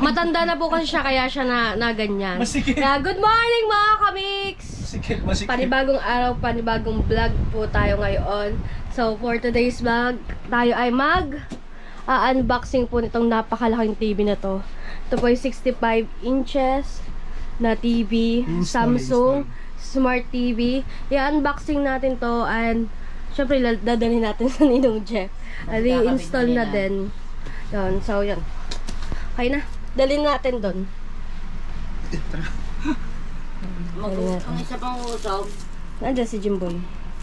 Matanda na po kasi siya, kaya siya na ganyan. Masikip. Kaya, good morning mga kamix! Masikip. Panibagong araw, panibagong vlog po tayo ngayon. So, for today's vlog, tayo ay unboxing po nitong napakalaking TV na to. Ito po ay 65 inches na TV, Samsung Smart TV. I-unboxing natin to and syempre dadalhin natin sa Ninong Jeff. I-install na din. Yun, so yun. Okay na. Dalhin natin doon. Ang isa pang usog. Nandiyan si Jimboy.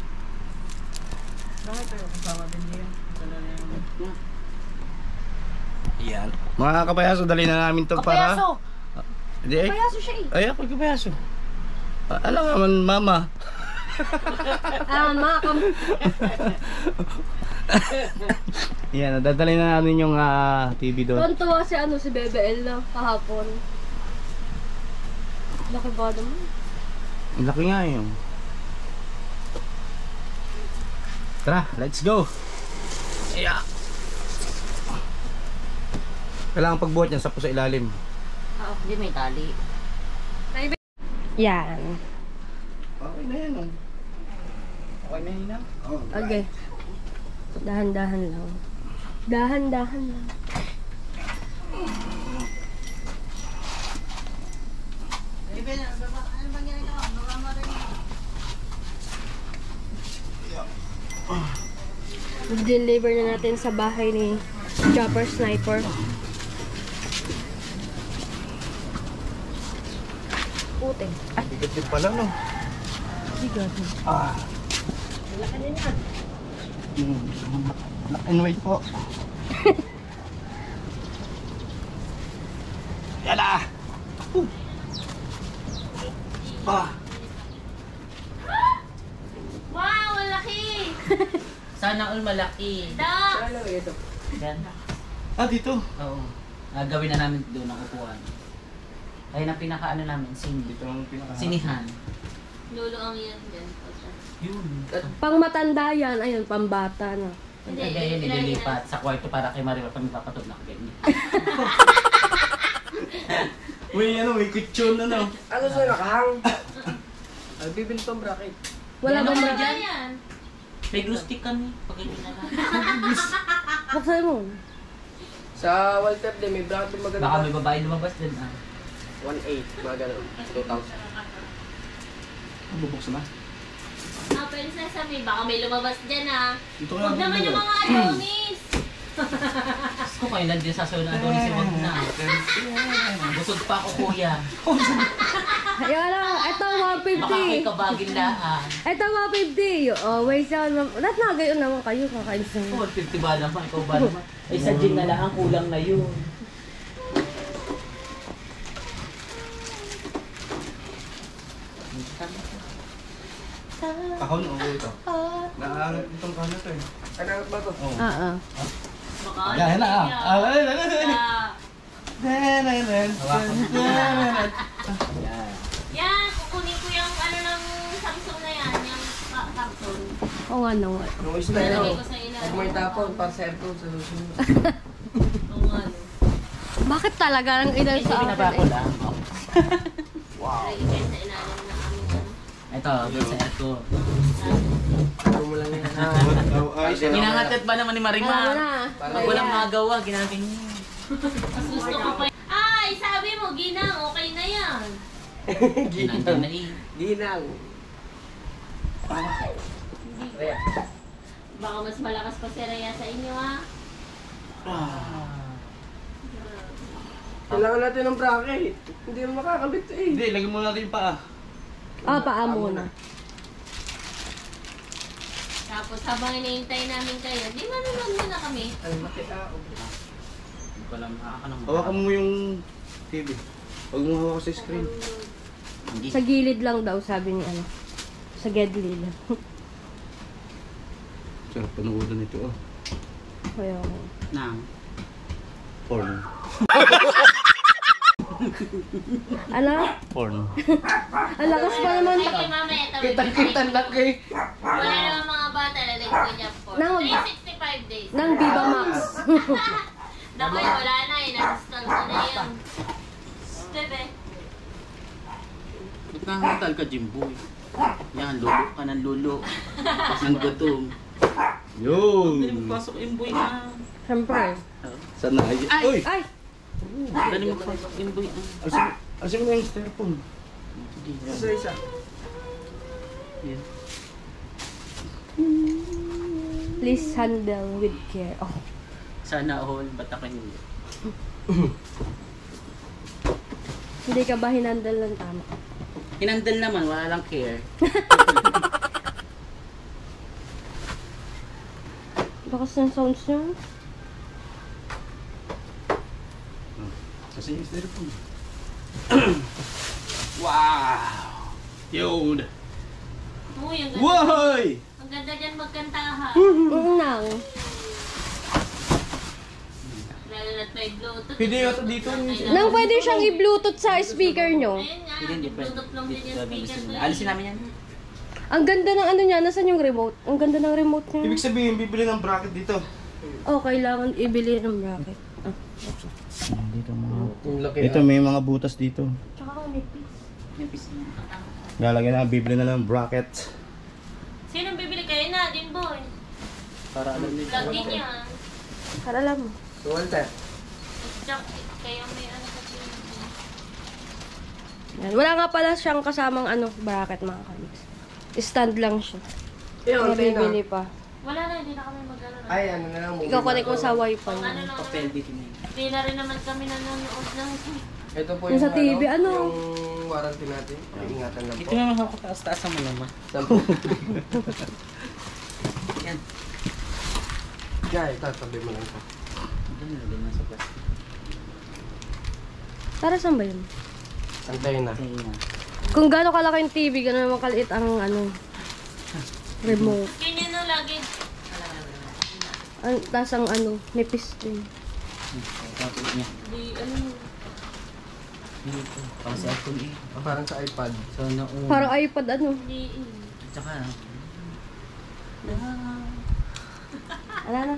Yan. Mga kapayaso, dali na namin to para... Kapayaso! Kapayaso siya eh. Ay, ako kapayaso. Alam naman, mama. Yan, dadali na namin yung TV doon. Tuwan-tuwa si Bebe El na kahapon. Laki ba naman? Ang laki nga yun. Tara, let's go. Yeah. Kailangan pagbuhat niya sa ilalim. Hindi may tali. Yan. Okay na yan. Okay na yun. Okay. Dahan-dahan lang. Dahan-dahan lang. Deliver na natin sa bahay ni Chopper Sniper. Puting. Ay, bigat pala, no? Bigat. Laki din yan. Black and white po. Yala! Wow, malaki! Sana all malaki. Yan. Dito. Oo. Gawin na namin doon ang upuan. Ayun ang pinaka namin, Dito ang pinaka... sinihan. Lolo ang yan dyan. Yun. Pang matanda yan. Ayun, pambata na. Hindi, yun nililipat sa kwarto para kay Mario pag magpapatog na ganyan. May kutsyon na, no? Ano sa'yo nakahang? Bibili tong bracket. Wala Yan ba ako na? dyan. Yan. May glue stick kami. Pag hindi na lang. Buksan mo. Sa Walter din, may bracket din maganda. Baka may babae lumabas din. 1.8, mga ganun. 2,000. Bubuksan na. Pwede sa sabi, baka may lumabas dyan Dito ka Huwag naman yung mga Adonis. Gusto ko kayo nandiyan sa sunod na doon si wag na. Busog pa ako kuya. Ayun na. Ito, Baka kay 150. kabagin laan. Ito, 150. Oh, wait siya. Lahat na gayon naman kayo. Kakain sa Oh, 50 ba naman? Ikaw ba naman? Ay sa gin na lang, kulang na yun. Kahon o ito? Nakaangat itong kahon ito eh. Ano ba to? Oo. Baka Yan na. Yan, kukunin ko yung ano ng Samsung na yan. Yung Samsung. Oo nga naman. Yung style Lalagay ako. ko sa ilalim. Pag may tapon, para sa aircon sa susunod. Oo nga, no. Bakit talaga ang ilan Ito sa binaba ko akin? lang. Lalagay ko sa ilalim ng aming ano. Ito, sa ito. Ano mo lang yan. Ginangatit ba naman ni Alam mo Marimar? na. Pag walang magawa, ginaganyan. Mas gusto ko pa. Ay, sabi mo, ginang, okay na yan. Ginangan na eh. Ginang. Baka mas malakas pa si Rhea sa inyo, Kailangan natin ng bracket. Hindi mo makakabit eh. Hindi, lagyan mo natin yung paa. Paa muna. Tapos habang hinihintay namin kayo, di manonood muna kami. Ay, makitao. Hindi ko alam, nakakalang Hawakan mo yung TV. Huwag mo hawak sa screen. Hindi. Sa gilid lang daw, sabi ni ano. Sa gedli lang. Sarap panuodan ito, oh. Kaya ako. Nang. Porn. Ano? Porn. Ang lakas pa naman. Ay, kay mama, ito. Kita laki. Wala naman mga bata, lalagay ko niya po. Nang- 365 days. Nang Viva Max. Naku, wala na eh. Na-install ko na yun. Bebe. Nagkahantal ka, Jimboy. Yan, lulo ka ng lulo. Ang gutom. Yun. Dali mo pasok, Imboy na. Siyempre. Saan na? Uy! Ay! Dali mo pasok, Imboy na. Alisin mo na yung styrofoam. Sige, yan. Isa. Yan. Please handle with care. Oh. Sana all, ba't ako hindi? Hindi ka ba hinandle ng tama? Hinandal naman, wala lang care. Bakas ng sounds niyo. Kasi yung styrofoam. Wow! Yun! Uy, ang ganda. Woy! Ang ganda dyan magkantahan. Nang. Lalo na't may Bluetooth. Pwede yata dito. Nang pwede siyang i-bluetooth sa speaker nyo. Ayun nga, Hindi, Bluetooth lang din yung speaker ko. Alisin namin yan. Ang ganda ng ano niya. Nasaan yung remote? Ang ganda ng remote niya. Ibig sabihin, bibili ng bracket dito. Oh, kailangan ibili ng bracket. Dito mga... Yung laki. Ito may mga butas dito. Tsaka kung may piece. Yung piece niya. Lalagyan na, bibili na ng bracket. Sinong bibili kayo na, Jimboy? Para alam nila. Plug in yan. Para alam mo. So, Walter. Tsaka, kaya may ano kasi. Yan. Wala nga pala siyang kasamang ano, bracket mga kamiks. Stand lang siya. Yung Kaya bibili pa. Wala na, hindi na kami mag-ano na. Ay, ano na lang. Ikaw connect mo sa wifi. Pang ano lang Papel naman. dito na yun. Hindi na rin naman kami nanonood ng... Ito po Yung sa TV, ano? Yung warranty natin. Iingatan lang Ito po. naman ako taas-taasan mo naman. Sampo. Yan. Jai, tatabi mo lang ito. Ito nilagay na sa plastic. Para saan ba yun? Antayin na. Kaya na. Kung gaano kalaki yung TV, gano'n naman kaliit ang ano, remote. Ganyan na lagi. Tapos ang ano, nipis din. Tapos niya. Di, ano, Dito. Para sa iPhone eh. Parang sa iPad. Sana all. Parang iPad ano. di, Tsaka. Ala na.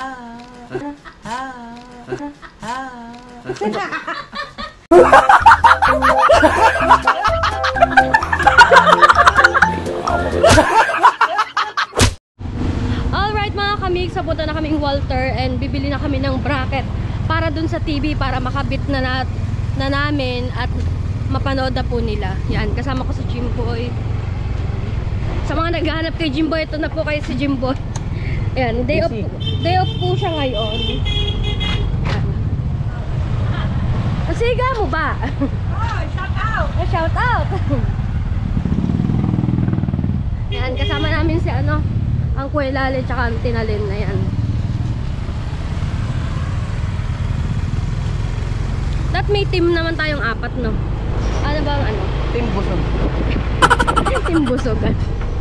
Alright mga kamig, sapunta na kaming Walter and bibili na kami ng bracket para dun sa TV para makabit na namin at mapanood na po nila. Yan, kasama ko si Jimboy. Sa mga naghahanap kay Jimboy, ito na po kayo si Jimboy. Yan, day off po siya ngayon. Yan. Siga mo ba? Oh, shout out! Shout out! Yan, kasama namin si ano, ang Kuelale tsaka ang Tinalin na yan. At may team naman tayong apat, no? Ano ba ang ano? Team Busog. Team Busogan.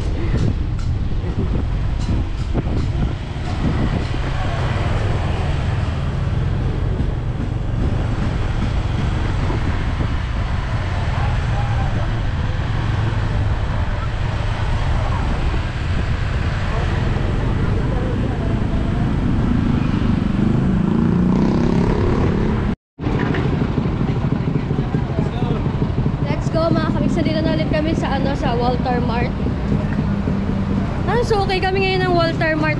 Let's go mga kamiksa, dito na ulit kami sa ano, sa Walter Mart. So okay kami ngayon ng Walter Mart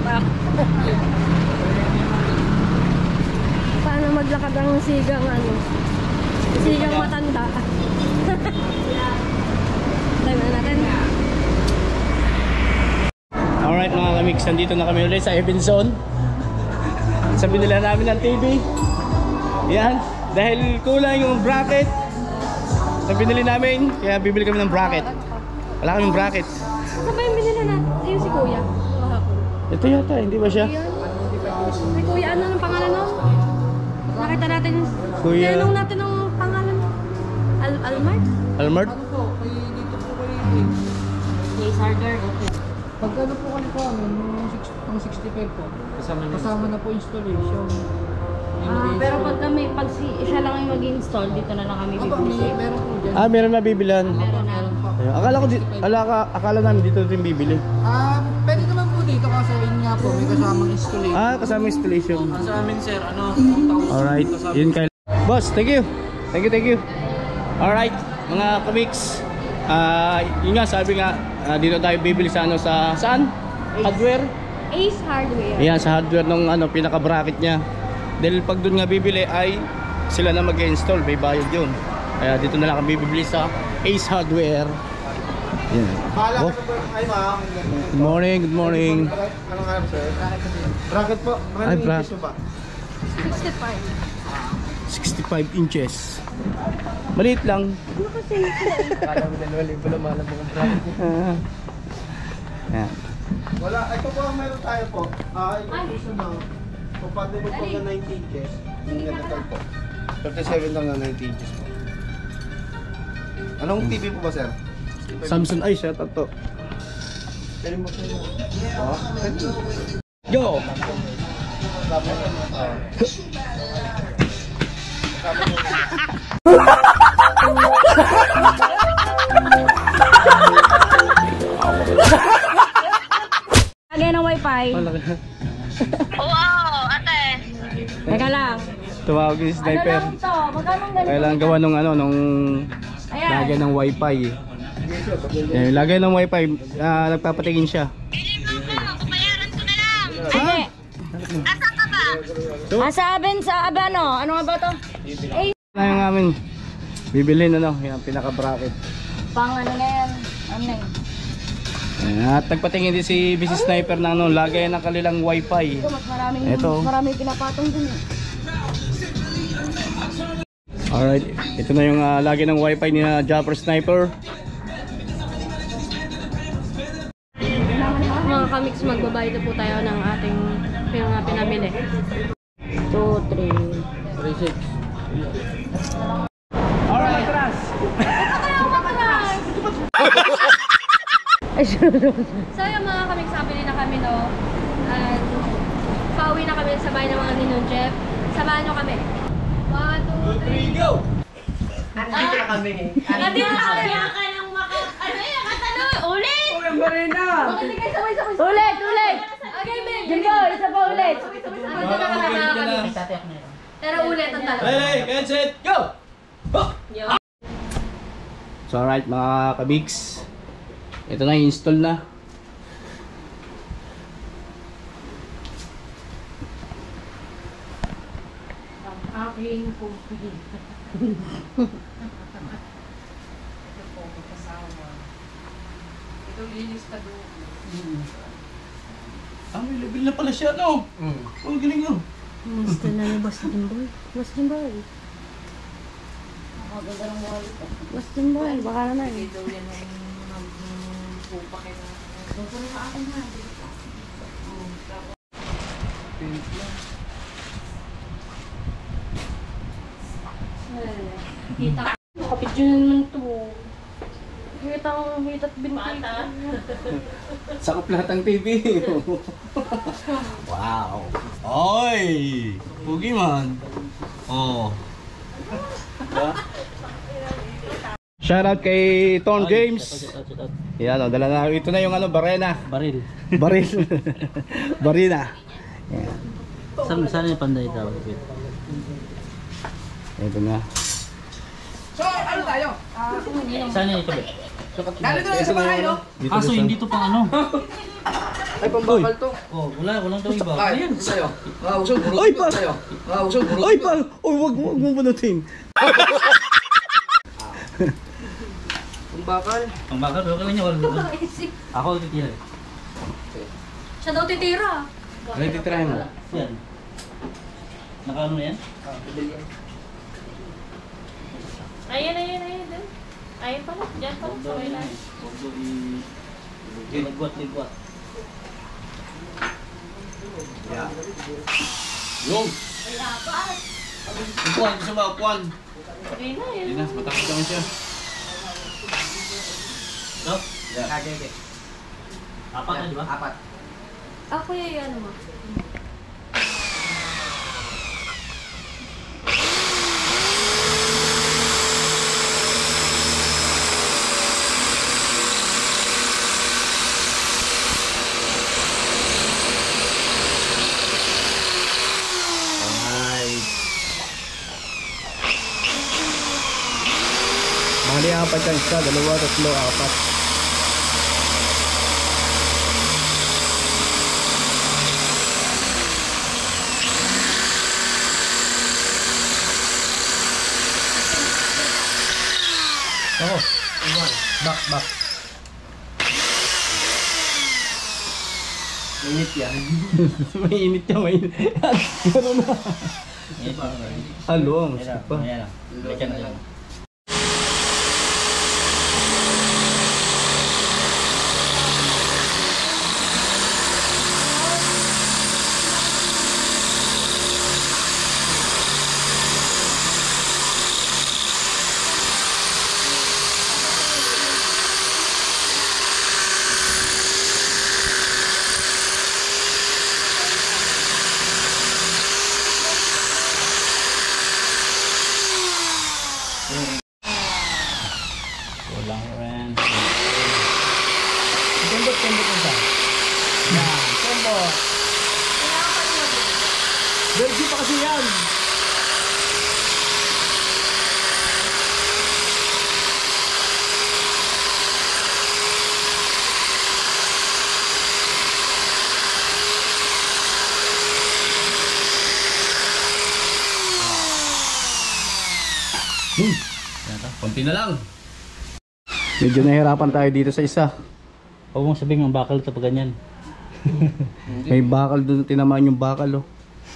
Paano maglakad ang sigang ano? Sigang matanda. Tignan natin. Alright mga kamix, nandito na kami ulit sa Evinson. Sabi nila namin ng TV. Yan, dahil kulang yung bracket. Sabi nila namin, kaya bibili kami ng bracket. Wala kaming bracket. Saan ba yung binila natin? Yung si Kuya. Ito yata, hindi ba siya? Si Kuya, ano ang pangalan nun? Nakita natin. Kuya. Tinanong natin ang pangalan. Almart? Almart? Ano po? Kay dito po kay Yes, harder. Pagkano po kani po ang 65 po? Kasama na po installation. Pero pag isa lang yung mag-install, dito na lang kami bibili. Meron po dyan. Ah, meron na bibilan. Meron po. Ayun. Akala namin dito rin bibili. Pwede naman po dito. dito kasi yun nga po, may kasamang installation. Ah, kasama installation. Sa amin sir, ano, 1,000. Alright, yun kay boss, thank you. Thank you. Alright, mga kamix. Yun nga, sabi nga, dito tayo bibili sa ano, saan? Hardware? Ace Hardware. Ayan, sa hardware nung ano, pinaka-bracket niya. Dahil pag doon nga bibili ay sila na mag-install, may bayad yun. Kaya dito na lang kami bibili sa Ace Hardware. Yan. Oh. Ay ma'am. Good morning. Anong hanap sir? Bracket po. Ay, Magkano bracket. inches mo ba? 65. 65 inches. Maliit lang. Kala mo na libo lang mahal mo kung bracket. Yan. Wala. Ito po ang meron tayo po. Ito po siya na. Compatible po ng 19 inches. Yung ganito po. 37 lang na 19 inches po. Anong TV po ba sir? Samsung ay siya, tato. Pwede mo sir. Go! Lagay ng wifi. Teka lang. Tumawag yung sniper. Ano lang to? Magkano ganito? Kailangan gawa nung ano, nung Ayan. lagay ng wifi. Yan, lagay ng wifi, nagpapatingin siya. Sige. Asa aben sa abano? Ano nga ba to? Na yung amin bibilhin ano, yung pinaka-bracket. Pang ano na yan? Ano na yun? Ayan, at nagpatingin din si Mrs. Sniper ng ano, lagay ng kanilang wifi. Ito, mas Ito. maraming pinapatong dun eh. Alright, ito na yung lagay ng wifi ni Japper Sniper. Mga kamix, magbabayad na po tayo ng ating pinamili. 2, 3. Alright, atras! So yung mga kamix, sabili na kami no. And pauwi na kami sa bahay ng mga ninong Jeff. Samahan nyo kami. 1, 2, 3, go! Dito na kami. Hindi mo kaya ka ng ano yung katanong. Ulit! Ulit! Okay, babe. Jingo, isa pa ulit. Pero ulit ang dalawa. Hey, get set, go! So alright mga kabigs, ito na, install na. Aking pumping. Ito linis ka doon. May level na pala siya, no? Ang galing, no? Gusto na ni Boss Jimboy. Boss Jimboy. Maganda ng wall ito. Boss Jimboy, baka naman. Ito yan ang pupa kayo. Ito na akin na. Kita ko. Kapidyo na naman to. Hitat binti. Sakop lahat ng TV. Wow. Oy! Pugi man. Oh. Shoutout kay Tom James. Yan, dala na. Ito na yung ano, barena. Baril. Baril. Barina. Yan. Saan yung panday daw? Ito na. So, ano tayo? Saan yung ito? Nandito na sa bahay, no? So hindi to pang ano? Ay, pambakal to. Oh, walang daw iba. Ayan, sa'yo. Usog, burot. Oy, pa! Sa'yo. Usog, burot. Oy, pa! Oy, wag mo bunutin. Pambakal. Ang bakal, okay lang niya. Ako titira. Siya daw titira. Ready try mo. Yan. Nakaano na yan? Ayun. Ayun pala. Diyan pala. Sa may lahat. Ligwat. Yung! Upuan, gusto ba upuan? Okay na yun. Hindi na, matakot naman siya. No? Okay. Apat na, di ba? Apat. Ako yan mo. Dapat yan isa, dalawa, tatlo, apat. Ako. Back. Mainit yan. Mainit yan, mainit. Gano'n na. Halo, mas pa. Ayan. Lagyan na lang. Kulang rin. Tembok ka. Yan, tembok. Belgi pa kasi yan. Konti na lang. Medyo nahirapan tayo dito sa isa. Huwag mong sabihin ng bakal ito pag ganyan. May bakal doon, tinamaan yung bakal oh.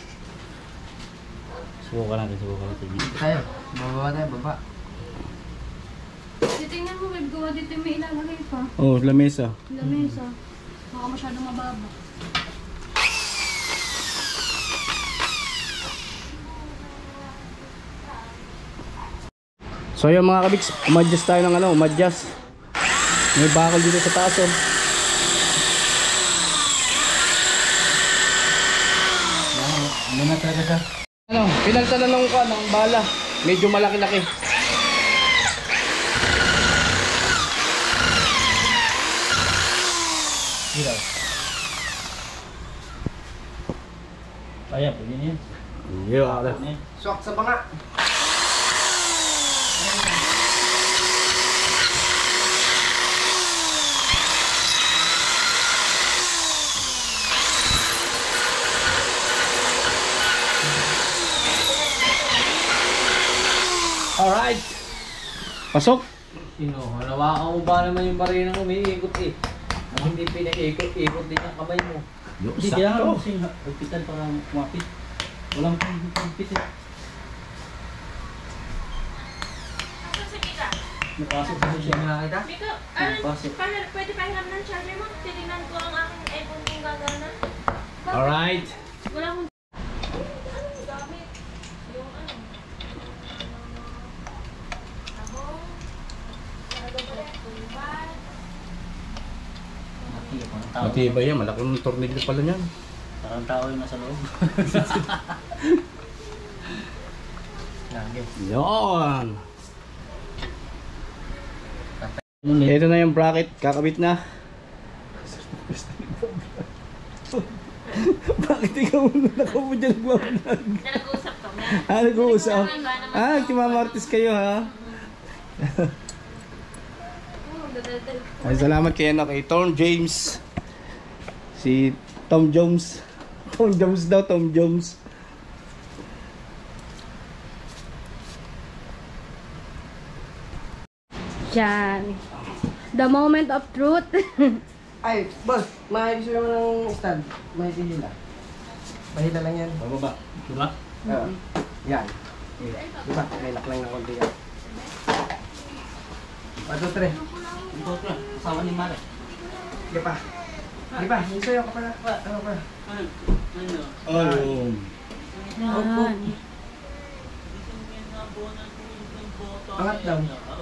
Subukan natin. Tayo. Bababa tayo, baba. Titingnan mo, babe, gawa dito may ilalagay pa. Oh, lamesa. Lamesa. Baka masyadong mababa. So yun mga kabiks, umadjust tayo ng umadjust. May bakal dito sa taas oh. Ano na talaga siya? Pinalta na lang ko ng bala. Medyo malaki-laki. Hirap. Kaya, pwede niya. Yeah. Swak sa banga. Alright. Pasok. Hawakan mo ba naman yung barinang umiikot eh. Ang hindi pinaikot-ikot din ang kamay mo. Hindi, kailangan mo kasing hagpitan para kumapit. Walang hagpit eh. Sige ka. Napasok sa siya. Nakakita? Miko, Pasok. pwede pahiram ng charger mo? Tinignan ko ang aking iPhone kung gagana. Alright. Wala akong gamit. Yung ano. Sabong. Tubat. Matibay yan, malaking tornilyo pala niyan. Parang tao yung nasa loob. Yon. Ito na yung bracket, kakabit na. Bakit ikaw nakaupo dyan nagbablog? Nag-uusap kami. Nag-uusap? Nagkimamartis kayo ha? Ay, salamat kay Tom James. Si Tom Jones. Tom Jones daw, Tom Jones. Yan. The moment of truth. Ay, boss, maayos mo ng stand. May hila. Mahila lang yan. Bababa. Diba? Yan. Diba? May laklang na konti yan. 1, 2, 3. Ito ito yan. Asawa ni Mare. Di pa. Di pa, yung sayo ka pala. Ano pa? Oh. Yan. Angat daw.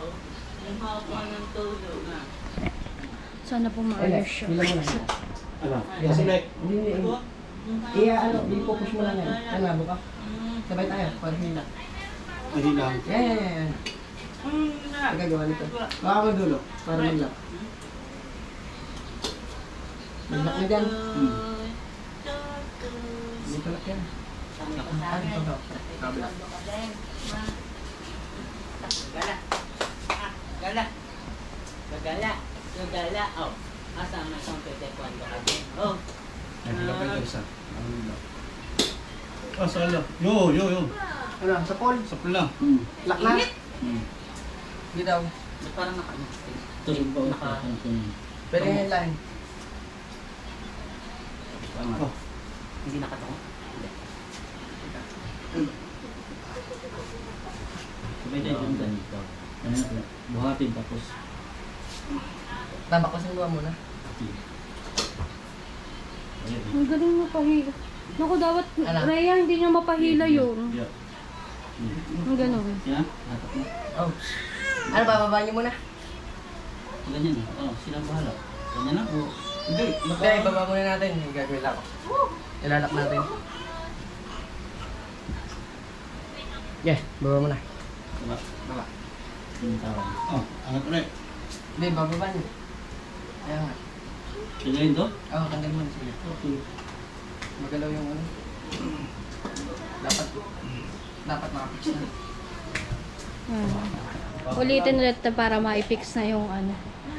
Sana po maayos siya. Hila mo lang. Ano? Kasi like, Hindi, ano, i-focus mo lang yan. Ano, buka? Sabay tayo, para hila. hindi lang. Yan. Teka, gawa nito. Baka mo dulo, para mag-lock. Mag-lock na dyan. Dito lock yan. Kabila. Gala. Gala. Gala. Oh. Asa ang isang taekwondo ka din? Oh. Ah, sala. Yo. Ano, sa pool? Sa pula. Lock na? Hindi daw. Ba't parang naka... Tulog ba? Naka... Pwede yung line. Oh. Hindi nakatungo? Hindi. Sabay tayo dyan ganito. Ano na, buhatin tapos. Tama ko sa luwa muna. Ang galing mapahila. Naku, dapat, Ano? Rhea, hindi niya mapahila yun. Yeah. Ang gano'n. Yan, natak mo. Oh. Ano, bababa niyo muna? Ganyan na. Oh, silang bahala. Ganyan na. Oh. Hindi. Hindi, ibaba muna natin. Yung gagawin lang ako. Ilalak natin. Yeah, baba muna. Diba? Baba. Yung tawag. Oh, angat ulit. Hindi, bababa niyo. Ayan nga. Kagayin to? Oo, tanggal mo. Sige. Okay. Magalaw yung ano. Dapat makapix na. Ulitin ulit na para ma-fix na yung ano.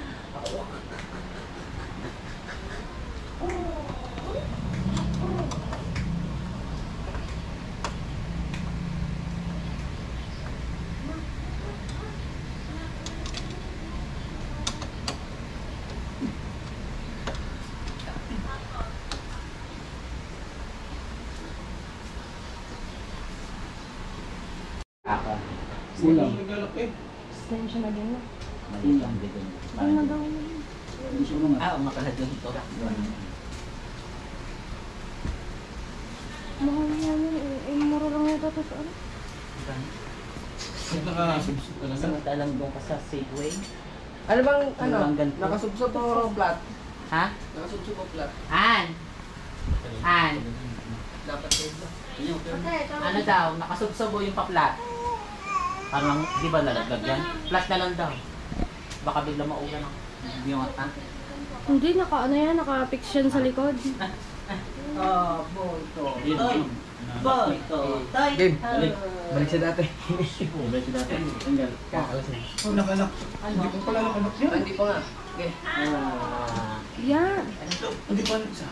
Aka. Kulang. Naglalak eh. Extension na din. Maliit lang dito. Ano na daw? Hindi siya umangat. Ah, umakala doon ito. Mahal na yan. Mura lang yata ito sa ano. Pag nakasubsub talaga. Samantalang doon ka sa Safeway. Ano bang, ano? Ano bang ganito? Nakasubsob o flat? Ha? Nakasubsob o flat? An! Dapat ito. Ano daw? Nakasubsobo yung pa-flat. Parang, di ba lalaglag yan? Flat na lang daw. Baka bigla maulan ng yung atan. Hindi, ano yan, naka-fix yan sa likod. Oh, boto. Yun, yun. Boto. Game, balik sa dati. Oh, balik dati. Tanggal. Kakalas na. Oh, nakalak. Hindi ko pala nakalak yan. Hindi pa nga. Okay. Yan. Hindi pa isa.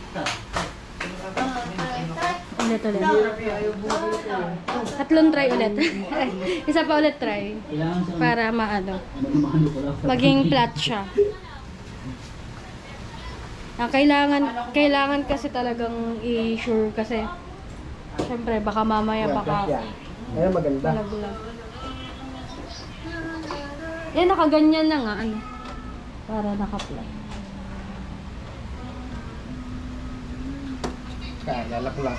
Ulit. Ayaw buhay ito. Tatlong try ulit. Isa pa ulit try. Kailangan sa... Para maano. Mahalo ko lang. Maging flat siya. Kailangan kasi talagang i-sure kasi syempre baka mamaya baka Ayan, maganda. malaglag. Eh, nakaganyan na nga, ano. Para naka-flat. Kaya, lalak lang.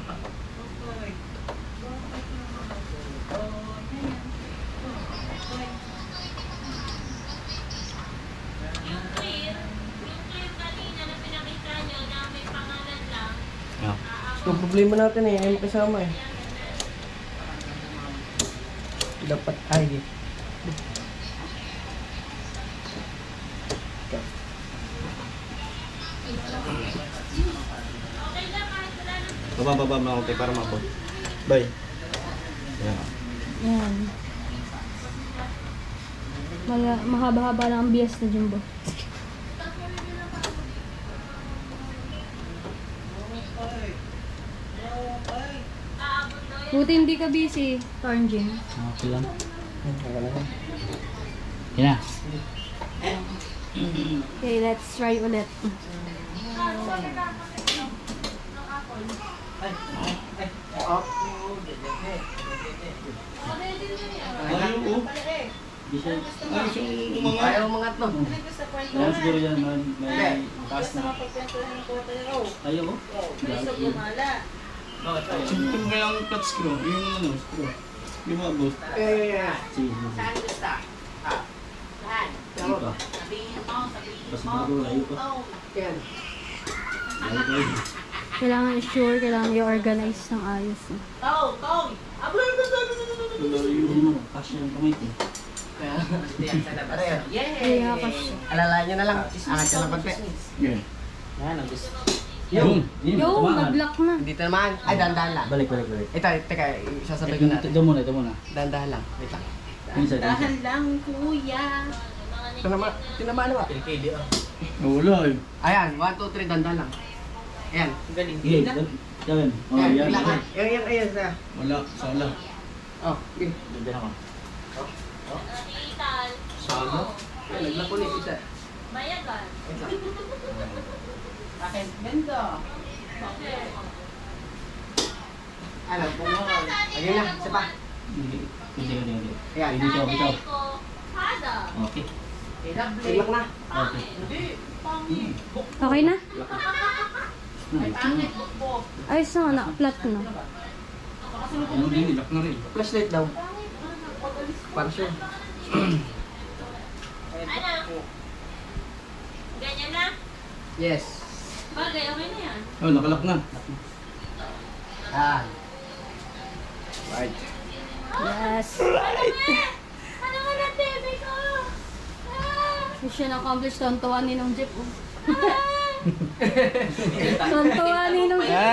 Yung problema natin eh, ay makisama eh. Dapat, ay, Baba mo ako tayo para mabot. Bye. Yan. Yan. Mahaba-haba lang ang bias na Jumbo. Buti hindi ka busy, Tarnjin. Okay lang. Yan na. Okay, let's try ulit. Ayaw ko. Di siya... Ayaw siyang umangat. ayaw umangat no. Kaya siguro yan, may taas na. Ayaw ko? Bakit ayaw? Siyempre ba yung cut screw? Yung ano, screw. Yung maabot. Sige. Ito. Basta bago, ayaw ko. Yan. Ayaw ko yun. Kailangan i-sure, kailangan i-organize ng ayos. Hindi mo, kasya yung kamay ko. Ano yan? Kaya kasi. Alalayan nyo na lang. Angat nyo lang konti. Yan. Yan, ang gusto. Yun! Yo, tumangan. nag-lock na. Dito naman. Ay, dahan-dahan lang. Balik. Ito, teka, sasabay ko natin. Ito muna. Dahan-dahan lang. Wait lang. Dahan lang, kuya. Tinamaan naman. Kilikili ah. Wala eh. Ayan, 1, 2, 3, dandan lang. Ayan. Galing. Yan. Oh, yan. Ayan, sa. Wala, sala. Oh, okay. Ganda naman. Ital. Sala? Ayan, naglapunin isa. Bayagan. Akin, ganda. Ano, pumungan. Ayan na, isa pa. Hindi. Ayan. Bitaw. Ko. Hada. Okay. Iglak na. Okay. Okay na? Ay, pangit, bukbok. Ayos na, na-flat na. Ano din, ilak na rin. Flashlight daw. Para sure. Ano? Ganyan na? Yes. Bagay, okay na yan. Oh, nakalak na. Ayan. Right. Yes. Ano nga na, baby ko? Mission accomplished. Tontuan ni nung jeep. Tontuan ni nung jeep.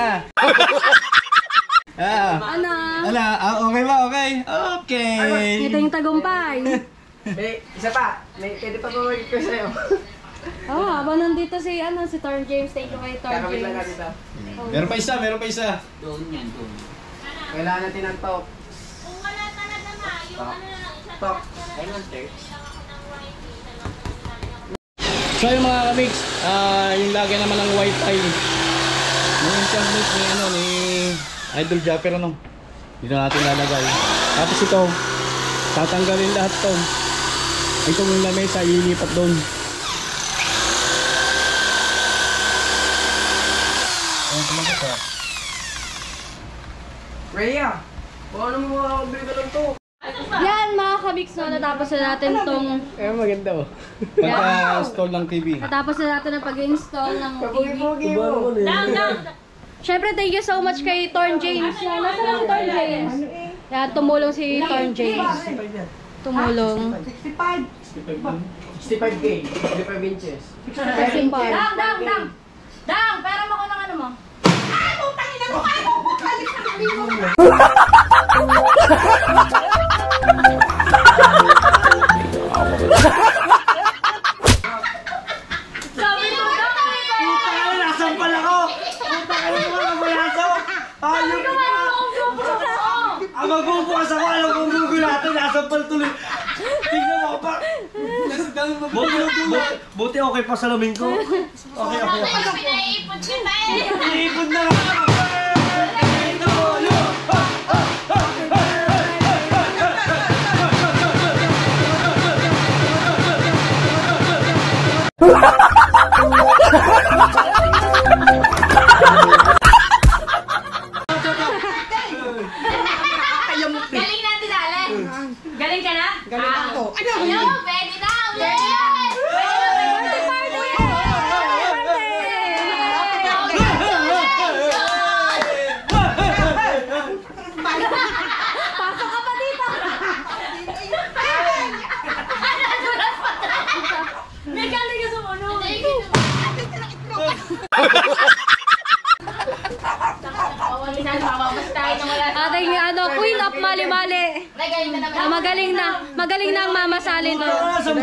Ano? Okay ba? Okay? Okay. Ito yung tagumpay. May isa pa. Pwede pa ba ko sa'yo? Oo, habang nandito si Torn James. Thank you kay Torn Kakabit lang natin James. ito. Meron pa isa. Doon yan, doon. Kailangan natin ng talk. Kung wala talaga na, yung ano na lang, isa Talk. Kailan, sir? lang ako ng white tea. Dalawa So yung mga kamix, yung lagay naman ng wifi. Yung internet ni Idol Japper dito natin lalagay. Tapos ito, tatanggalin lahat to. Ito yung lamesa, ililipat doon. Rhea! Paano mo makakabili ka lang to? Yan mga kabix, no, natapos na natin tong Maganda oh. Pagka-install ng TV. natapos na natin ang pag-install ng TV. mo. Down. Syempre, thank you so much kay Torn James. Yan, nasa lang Torn James? Yan, tumulong si Torn James. Tumulong. 65K, 65 inches. Kasi pa. Dang, pera mo ko ng ano mo. Sabi mo, Dang! Nasampal ako! Puta ka na mga kabulaso! Ayok ka! Ang magbubukas ako, alam kong gugulatin, nasampal tuloy. Tingnan mo pa! Buti okay pa sa lamin ko. Okay. Pinaiipon kita eh! Iipon na lang! Galing natin, Allen! Galing ka na? Galing ako. Ano? Yo, pwede na! Pasok ka pa dito! May galing ka sa ano? Ating Queen of Mali-Mali. Magaling na ang mamasalin doon.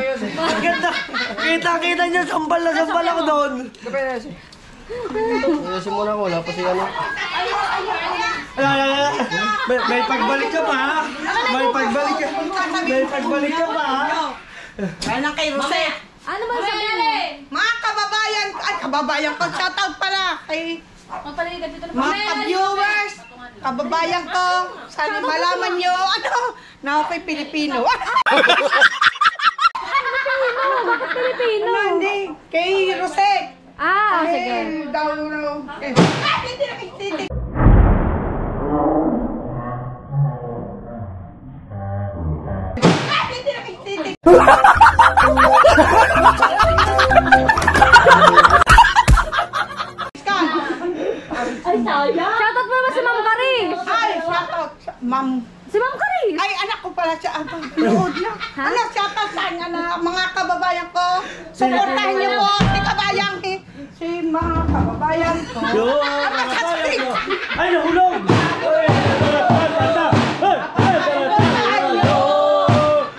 Kita niya, sambal na sambal ako doon. Ayusin muna ako, wala pa si ano. May pagbalik ka pa ha? May pagbalik ka pa ha? Kaya nang kay Rosette. Ano ba sabihin? Mga kababayan, kababayan ko, shoutout pala kay mga ka-viewers, kababayan ko, sana malaman nyo, na ako'y Pilipino. Bakit Pilipino? Hindi, kay Rosette. Sige. Daw, hindi. Shoutout mo naman si Ma'am Kari. Ay, shoutout, ma'am. Si Ma'am Kari. Ay, anak ko pala siya. Nood na. Shoutout sa mga kababayan ko. Suportahan niyo po si kabayan si mga kababayan ko. Ay, nahulog!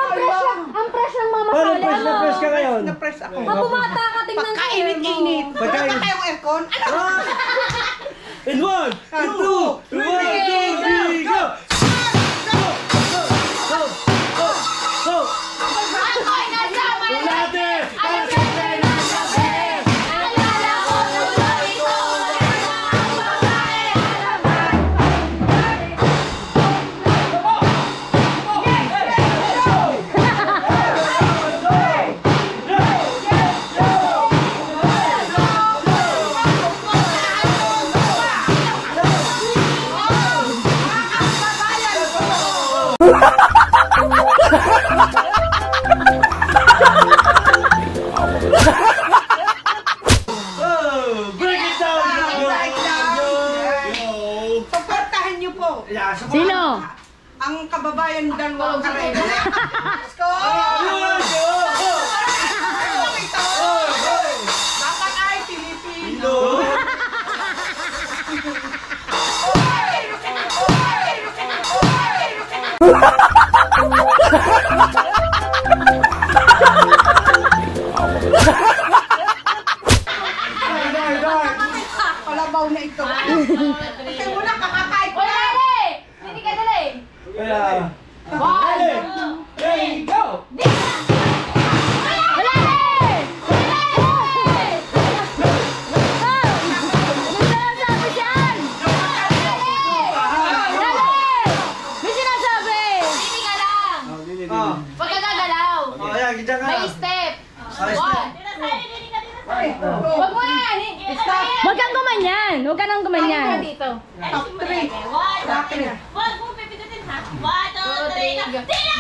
ang fresh ng mga Paano masala press na mo. press ka ngayon? Na-press ako. Ang bumata ka, tingnan sa Pagkainit-init. mo. Wala ba tayong aircon? Ano? In 1, 2, 3, go! Ako'y nasama na Natin! Alam ko na nasabi. Alala ko tuloy ito. Ang babae alaman. Oh, break it down! Suportahan niyo po. Sino? Ang kababayan dalawang karena. Let's go! Ito! Dapat ay Pilipino. Palabaw na ito. Kasi muna kakakain ko. Wala rin. Hindi ka dali. Hey, go! Wala rin. May sinasabi. Hindi ka lang. Huwag ka gagalaw. Oh, yan, kita ka. May step. Ay, One. Huwag mo yan. Huwag kang gumanyan. Huwag ka nang gumanyan. Dito. Top 3. Wag mo pipindutin ha. 1, 2, 3.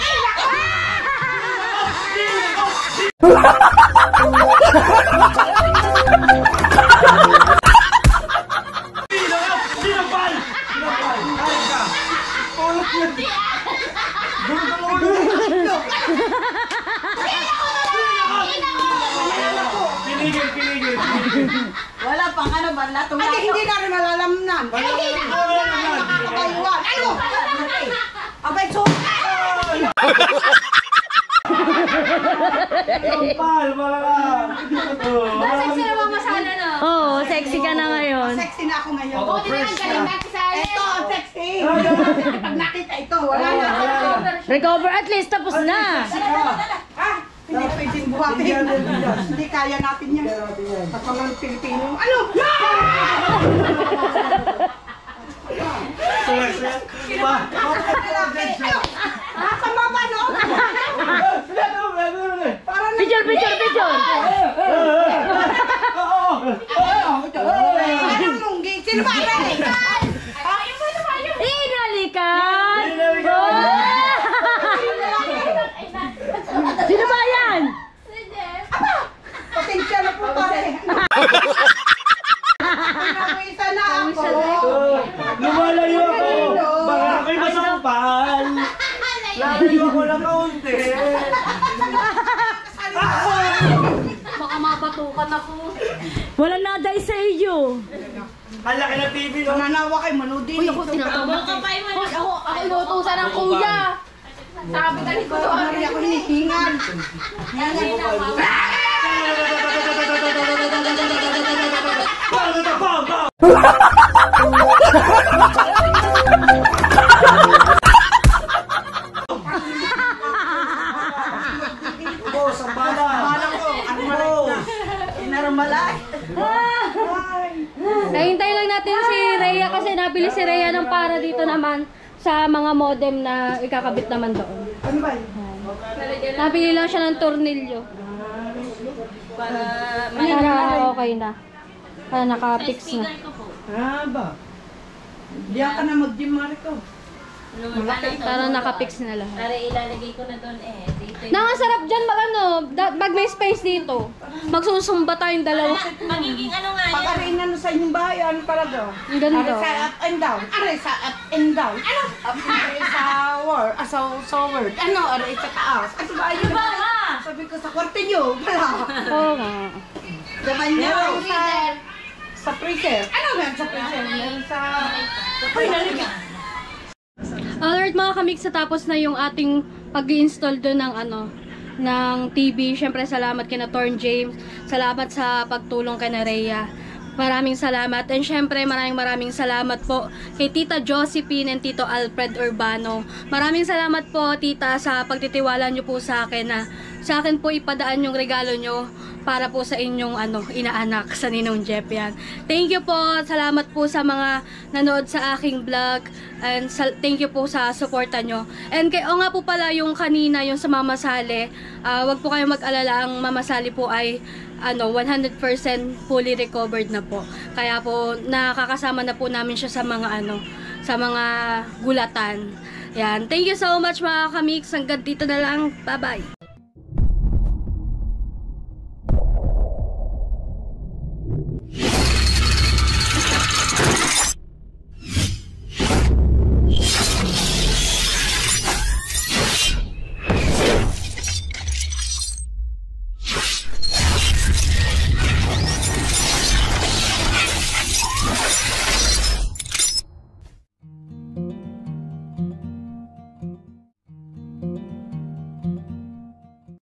Sinapal! Kain ka! Tulog yan! Pinigil! Wala pang ano ba? Latong Ate, hindi na rin malalamnan. Makakapayuan. Ano? Abay, so... Sinapal! Sexy na mga masala na. Oo, sexy ka na ngayon. Sexy na ako ngayon. Buti na lang galing natin sa Ito, ang sexy. Pag nakita ito, wala na. Recover at least, tapos na. Ah, hindi pwedeng buhatin. Hindi kaya natin yan. At mga Pilipino. Ano? Sa baba, no? Parang Picture. parang lunggi. Sino ba? Inalikan! Sino ba yan? Potensya na po pare. Pinawisan na ako. Lumalayo ako! Baka ako'y masampal! Lalayo ako ng kaunti! Baka mabatukan ako. Wala naday sa iyo. Ang laki ng TV, no? Mananawa kay Manudin. Baka pa yung ako inutusan ng kuya. Sabi ka ni ko. Mari ako hinihingal. Boss, ang bala! Bala ko. Ano mo? Inarmalay. Nahintay lang natin si Rhea kasi nabili si Rhea ng para dito naman sa mga modem na ikakabit naman doon. Ano ba yun? Nabili lang siya ng tornilyo. Para okay na. Para naka-fix na. Ah, ba? Diyan ka na mag-gym, Mariko. Para naka-fix na lahat. Para ilalagay ko na doon dito. Nakasarap dyan mag may space dito. Magsusumba tayong dalawa. Magiging ano nga Pag yan. aray na sa inyong bahay, ano talaga? Ang ganda. Aray sa up and down. Aray sa up and down. Ano? Aray sa word. Ano? Aray sa taas. Ano ba yun? Diba nga? Sabi ko sa kwarto nyo. Wala. Oo nga. Gaban niya. Sa freezer. Ano meron sa freezer? Meron sa... Ay, naliga. Alright mga kamix, tapos na yung ating pag-i-install doon ng ng TV. Syempre salamat kina Torn James. Salamat sa pagtulong kay Rhea. Maraming salamat. And syempre maraming salamat po kay Tita Josephine and Tito Alfred Urbano. Maraming salamat po Tita sa pagtitiwala nyo po sa akin na sa akin po ipadaan yung regalo nyo para po sa inyong inaanak sa Ninong Jeff yan. Thank you po. Salamat po sa mga nanood sa aking vlog and thank you po sa suporta nyo. And nga po pala yung kanina yung sa mamasali, wag po kayong mag-alala, ang mamasali po ay 100% fully recovered na po. Kaya po nakakasama na po namin siya sa mga sa mga gulatan. Yan. Thank you so much mga kamix. Hanggang dito na lang. Bye-bye.